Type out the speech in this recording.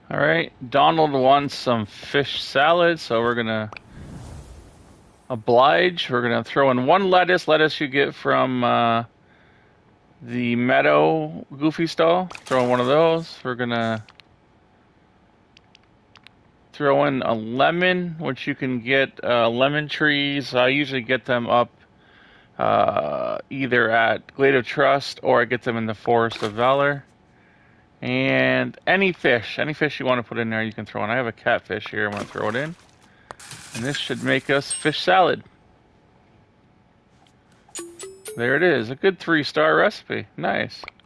Alright, Donald wants some fish salad, so we're gonna oblige. We're gonna throw in one lettuce. Lettuce you get from the meadow goofy stall. Throw in one of those. We're gonna throw in a lemon, which you can get lemon trees. I usually get them up either at Glade of Trust or I get them in the Forest of Valor. And any fish you want to put in there, you can throw in. I have a catfish here. I'm going to throw it in. And this should make us fish salad. There it is. A good 3-star recipe. Nice.